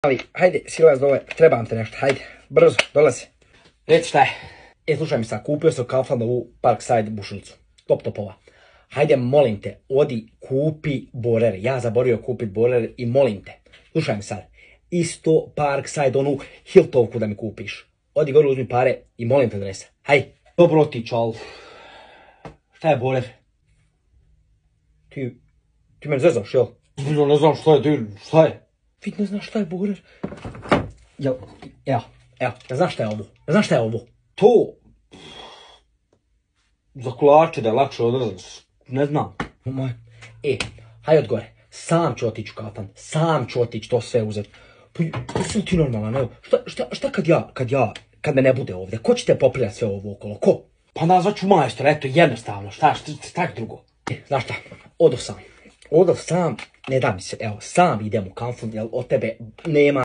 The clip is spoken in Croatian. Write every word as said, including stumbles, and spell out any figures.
Ali, hajde, silaz dole, trebam te nešto, hajde, brzo, dolazi. Reci šta je? E, slušaj mi sad, kupio sam u Kauflandu Parkside bušilicu, top topova. Hajde, molim te, odi kupi borer, ja zaboravio kupit borer i molim te, slušaj mi sad, isto Parkside, onu Hiltovku da mi kupiš. Odi gore, uzmi pare i molim te adresa, hajde. Dobro ti, čal. Šta je borer? Ti, ti me zezaš, jel? Ja ne znam šta je, ti, šta je? Ti ne znaš šta je borer? Jel, evo, evo, ne znaš šta je ovo? Ne znaš šta je ovo? To... Za kolače da je lakše odrezati, ne znam. Moj, e, hajde od gore, sam ću otići u Kaufland, sam ću otići to sve uzeti. Pa, jesi li ti normalan, evo, šta, šta, šta kad ja, kad ja, kad me ne bude ovdje, ko će te popljati sve ovo okolo, ko? Pa nazvat ću majstora, eto, jednostavno, šta, šta, šta drugo? E, znaš šta, odov sam, odov sam, ne da mi se, evo, sam idem u Kaufland, jer od tebe nema